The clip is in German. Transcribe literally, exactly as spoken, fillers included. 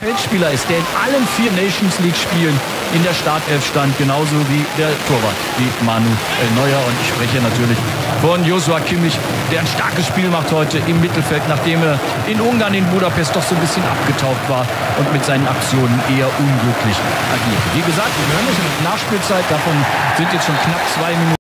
Feldspieler ist, der in allen vier Nations League Spielen in der Startelf stand, genauso wie der Torwart, wie Manuel Neuer. Und ich spreche natürlich von Joshua Kimmich, der ein starkes Spiel macht heute im Mittelfeld, nachdem er in Ungarn, in Budapest doch so ein bisschen abgetaucht war und mit seinen Aktionen eher unglücklich agierte. Wie gesagt, wir hören es in der Nachspielzeit, davon sind jetzt schon knapp zwei Minuten